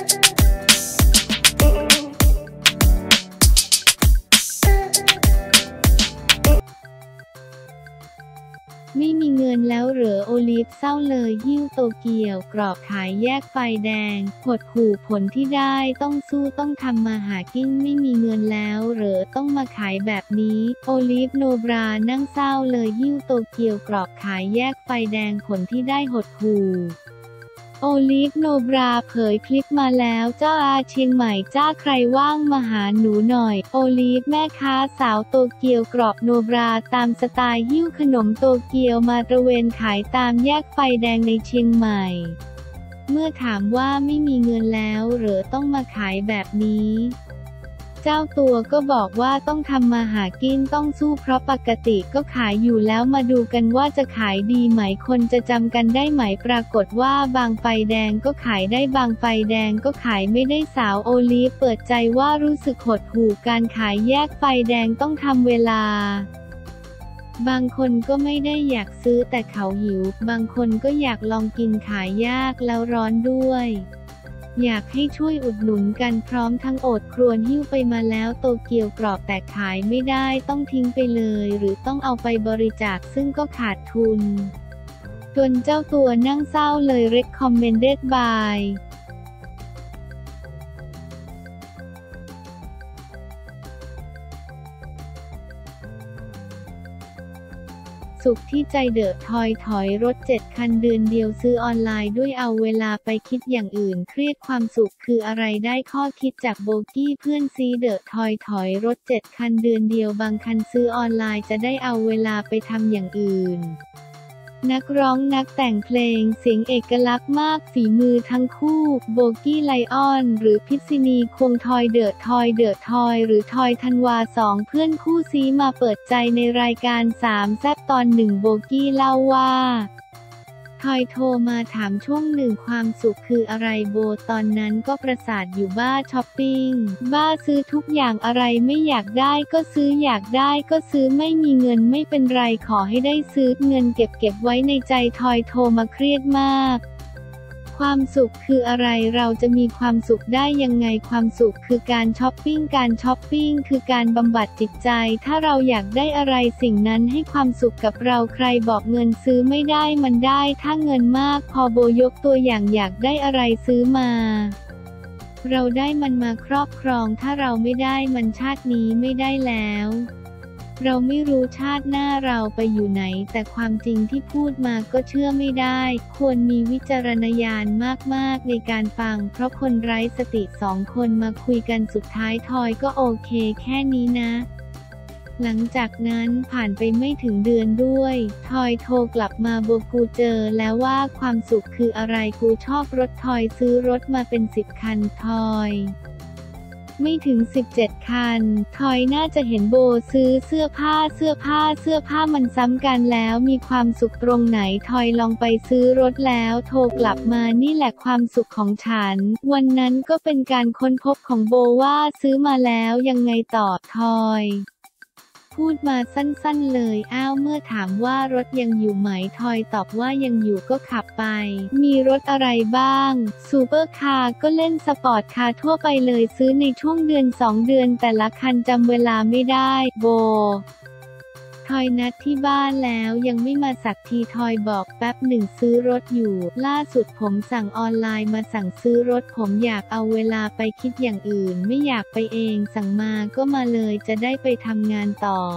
ไม่มีเงินแล้วเหรอโอลิฟเศร้าเลยหิ้วโตเกียวกรอบขายแยกไฟแดงหดหู่ผลที่ได้ต้องสู้ต้องทำมาหากินไม่มีเงินแล้วเหรอต้องมาขายแบบนี้โอลิฟโนบรานั่งเศร้าเลยหิ้วโตเกียวกรอบขายแยกไฟแดงผลที่ได้หดหู่โอลิฟโนบราเผยคลิปมาแล้วจ้าเชียงใหม่จ้าใครว่างมาหาหนูหน่อยโอลิฟแม่ค้าสาวโตเกียวกรอบโนบราตามสไตล์หิ้วขนมโตเกียวมาตระเวนขายตามแยกไฟแดงในเชียงใหม่เมื่อถามว่าไม่มีเงินแล้วเหรอต้องมาขายแบบนี้เจ้าตัวก็บอกว่าต้องทำมาหากินต้องสู้เพราะปกติก็ขายอยู่แล้วมาดูกันว่าจะขายดีไหมคนจะจำกันได้ไหมปรากฏว่าบางไฟแดงก็ขายได้บางไฟแดงก็ขายไม่ได้สาวโอลิฟเปิดใจว่ารู้สึกหดหู่การขายแยกไฟแดงต้องทำเวลาบางคนก็ไม่ได้อยากซื้อแต่เขาหิวบางคนก็อยากลองกินขายยากแล้วร้อนด้วยอยากให้ช่วยอุดหนุนกันพร้อมทั้งโอดครวญหิ้วไปมาแล้วโตเกียวกรอบแต่ขายไม่ได้ต้องทิ้งไปเลยหรือต้องเอาไปบริจาคซึ่งก็ขาดทุนจนเจ้าตัวนั่งเศร้าเลย recommended byสุขที่ใจเดอะทอยถอยรถ7 คันเดือนเดียวซื้อออนไลน์ด้วยเอาเวลาไปคิดอย่างอื่นเครียดความสุขคืออะไรได้ข้อคิดจากโบกี้เพื่อนซีเดอะทอยถอยรถ7 คันเดือนเดียวบางคันซื้อออนไลน์จะได้เอาเวลาไปทำอย่างอื่นนักร้องนักแต่งเพลงเสียงเอกลักษณ์มากฝีมือทั้งคู่โบกี้ไลออนหรือพิษณี คงทอยเดอะทอยหรือทอยธันวา2เพื่อนคู่ซี้มาเปิดใจในรายการ3แซ่บตอน1โบกี้เล่าว่าทอยโทรมาถามช่วงหนึ่งความสุขคืออะไรโบตอนนั้นก็ประสาทอยู่บ้าช้อปปิ้งบ้าซื้อทุกอย่างอะไรไม่อยากได้ก็ซื้ออยากได้ก็ซื้อไม่มีเงินไม่เป็นไรขอให้ได้ซื้อเงินเก็บไว้ในใจทอยโทรมาเครียดมากความสุขคืออะไรเราจะมีความสุขได้ยังไงความสุขคือการช้อปปิ้งการช้อปปิ้งคือการบำบัดจิตใจถ้าเราอยากได้อะไรสิ่งนั้นให้ความสุขกับเราใครบอกเงินซื้อไม่ได้มันได้ถ้าเงินมากพอโบยกตัวอย่างอยากได้อะไรซื้อมาเราได้มันมาครอบครองถ้าเราไม่ได้มันชาตินี้ไม่ได้แล้วเราไม่รู้ชาติหน้าเราไปอยู่ไหนแต่ความจริงที่พูดมาก็เชื่อไม่ได้ควรมีวิจารณญาณมากๆในการฟังเพราะคนไร้สติ2 คนมาคุยกันสุดท้ายทอยก็โอเคแค่นี้นะหลังจากนั้นผ่านไปไม่ถึงเดือนด้วยทอยโทรกลับมาโบกูเจอแล้วว่าความสุขคืออะไรกูชอบรถทอยซื้อรถมาเป็น10 คันทอยไม่ถึง17 คันทอยน่าจะเห็นโบซื้อเสื้อผ้ามันซ้ำกันแล้วมีความสุขตรงไหนทอยลองไปซื้อรถแล้วโทรกลับมานี่แหละความสุขของฉันวันนั้นก็เป็นการค้นพบของโบว่าซื้อมาแล้วยังไงต่อทอยพูดมาสั้นๆเลยเมื่อถามว่ารถยังอยู่ไหมทอยตอบว่ายังอยู่ก็ขับไปมีรถอะไรบ้างซูเปอร์คาร์ก็เล่นสปอร์ตคาร์ทั่วไปเลยซื้อในช่วงเดือน2 เดือนแต่ละคันจำเวลาไม่ได้โบทอยนัดที่บ้านแล้วยังไม่มาสักทีทอยบอกแป๊บหนึ่งซื้อรถอยู่ล่าสุดผมสั่งออนไลน์มาสั่งซื้อรถผมอยากเอาเวลาไปคิดอย่างอื่นไม่อยากไปเองสั่งมาก็มาเลยจะได้ไปทำงานต่อ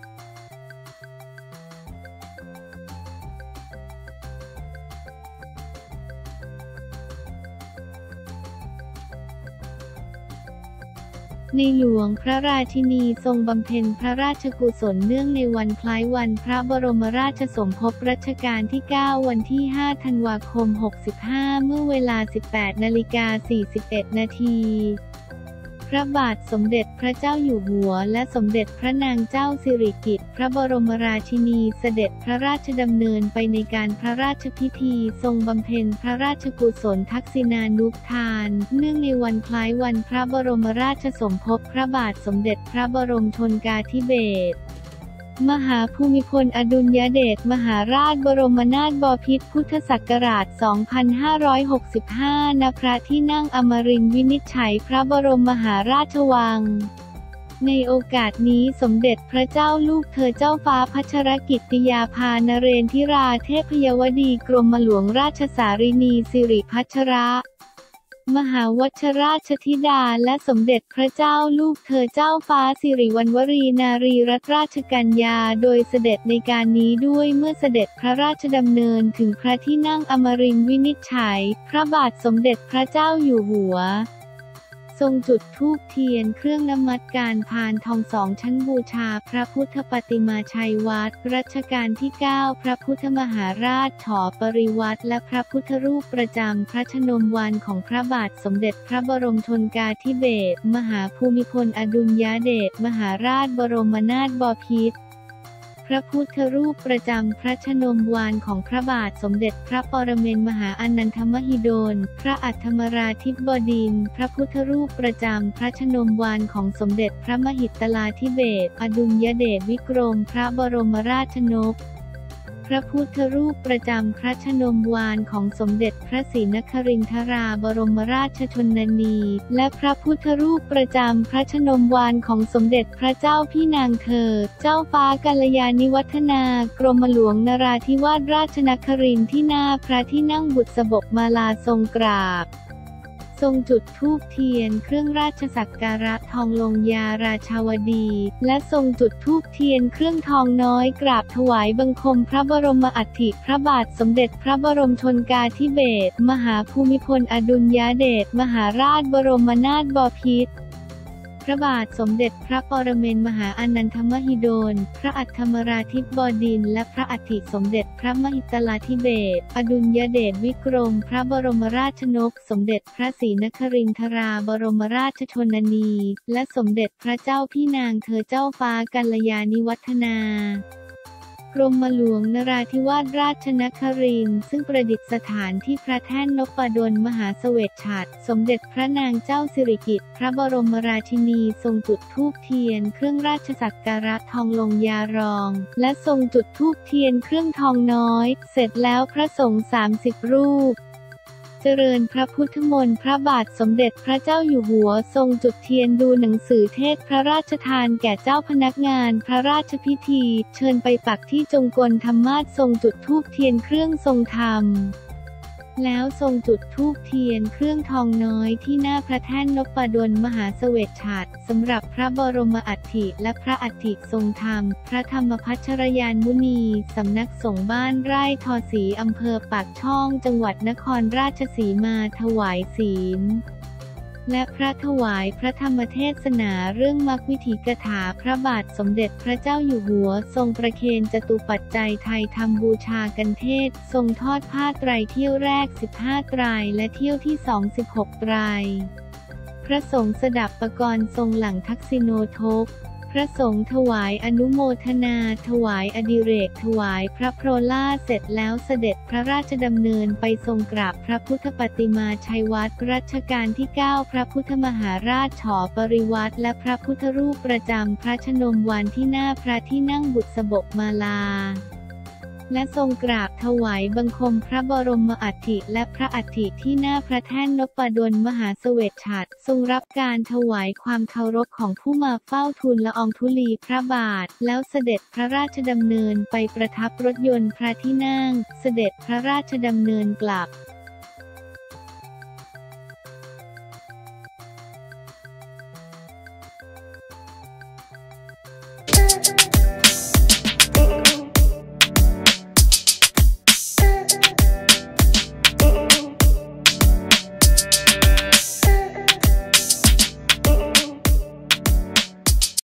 ในหลวงพระราชินีทรงบำเพ็ญพระราชกุศลเนื่องในวันคล้ายวันพระบรมราชสมภพรัชกาลที่ 9 วันที่ 5 ธันวาคม 65 เมื่อเวลา 18:41 นาทีพระบาทสมเด็จพระเจ้าอยู่หัวและสมเด็จพระนางเจ้าสิริกิติ์พระบรมราชินีเสด็จพระราชดำเนินไปในการพระราชพิธีทรงบำเพ็ญพระราชกุศลทักษิณานุทานเนื่องในวันคล้ายวันพระบรมราชสมภพพระบาทสมเด็จพระบรมชนกาธิเบศรมหาภูมิพลอดุลยเดชมหาราชบรมนาถบพิตรพุทธศักราช 2565 ณ พระที่นั่งอมรินทร์วินิจฉัยพระบรมมหาราชวัง ในโอกาสนี้สมเด็จพระเจ้าลูกเธอเจ้าฟ้าพัชรกิตติยาภานเรนทิราเทพยวดีกรมหลวงราชสารินีสิริพัชรมหาวชราชธิดาและสมเด็จพระเจ้าลูกเธอเจ้าฟ้าสิริวัณวรีนารีรัตนราชกัญญาโดยเสด็จในการนี้ด้วยเมื่อเสด็จพระราชดำเนินถึงพระที่นั่งอมรินทร์วินิจฉัยพระบาทสมเด็จพระเจ้าอยู่หัวทรงจุดธูปเทียนเครื่องนมัสการพานทอง2 ชั้นบูชาพระพุทธปฏิมาชัยวัดรัชกาลที่ 9 พระพุทธมหาราชฉอปริวัติและพระพุทธรูปประจำพระชนมวานของพระบาทสมเด็จพระบรมชนกาธิเบศรมหาภูมิพลอดุลยเดชมหาราชบรมนาถบพิตรพระพุทธรูปประจำพระชนมวานของพระบาทสมเด็จพระปรเมนทรมหาอนันทมหิดลพระอัฏฐมราธิบดินทร์พระพุทธรูปประจำพระชนมวานของสมเด็จพระมหิตลาธิเบศรอดุลยเดชวิกรมพระบรมราชนกพระพุทธรูปประจำพระชนมวานของสมเด็จพระศรีนครินทราบรมราชชนนีและพระพุทธรูปประจำพระชนมวานของสมเด็จพระเจ้าพี่นางเธอเจ้าฟ้ากัลยาณิวัฒนากรมหลวงนราธิวาสราชนครินทร์ที่หน้าพระที่นั่งบุษบกมาลาทรงกราบทรงจุดธูปเทียนเครื่องราชสักการะทองลงยาราชาวดีและทรงจุดธูปเทียนเครื่องทองน้อยกราบถวายบังคมพระบรมอัฐิพระบาทสมเด็จพระบรมชนกาธิเบศรมหาภูมิพลอดุลยเดชมหาราชบรมนาถบพิตรพระบาทสมเด็จพระปรเมนทรมหาอนันทมหิดลพระอัฏฐมราธิบดินทร์และพระอัฐิสมเด็จพระมหิตลาธิเบศรอดุลยเดชวิกรมพระบรมราชนกสมเด็จพระศรีนครินทราบรมราชชนนีและสมเด็จพระเจ้าพี่นางเธอเจ้าฟ้ากัลยาณิวัฒนากรมหลวงนราธิวาสราชนครินทร์ซึ่งประดิษฐานที่พระแท่นนพดลมหาเสวตฉัตรสมเด็จพระนางเจ้าสิริกิติ์พระบรมราชินีทรงจุดธูปเทียนเครื่องราชสักการะทองลงยารองและทรงจุดธูปเทียนเครื่องทองน้อยเสร็จแล้วพระสงฆ์30 รูปเจริญพระพุทธมนต์พระบาทสมเด็จพระเจ้าอยู่หัวทรงจุดเทียนดูหนังสือเทศพระราชทานแก่เจ้าพนักงานพระราชพิธีเชิญไปปักที่จงกรธรรมาสน์ทรงจุดธูปเทียนเครื่องทรงธรรมแล้วทรงจุดธูปเทียนเครื่องทองน้อยที่หน้าพระแท่นนพดลมหาเสวตฉัตรสำหรับพระบรมอัฐิและพระอัฐิทรงธรรมพระธรรมพัชรยานมุนีสำนักสงฆ์บ้านไร่ทอศรีอำเภอปากช่องจังหวัดนครราชสีมาถวายศีลและพระถวายพระธรรมเทศนาเรื่องมรรควิถีกถาพระบาทสมเด็จพระเจ้าอยู่หัวทรงประเคนจตุปัจจัยไทยธรรมบูชากันเทศทรงทอดผ้าไตรเที่ยวแรก15 ไตรและเที่ยวที่2 16 ไตรพระสงฆ์สดับปกรณ์ทรงหลังทักษิโนทกพระสงฆ์ถวายอนุโมทนาถวายอดิเรกถวายพระโพล่าเสร็จแล้วเสด็จพระราชดำเนินไปทรงกราบพระพุทธปฏิมาชัยวัดรัชกาลที่ 9 พระพุทธมหาราชฉอปริวัติและพระพุทธรูปประจำพระชนมวานที่หน้าพระที่นั่งบุษบกมาลาและทรงกราบถวายบังคมพระบรมอัฐิและพระอัฐิที่หน้าพระแท่นนพดลมหาเสวตฉัตรทรงรับการถวายความเคารพของผู้มาเฝ้าทูลละอองธุลีพระบาทแล้วเสด็จพระราชดำเนินไปประทับรถยนต์พระที่นั่งเสด็จพระราชดำเนินกลับ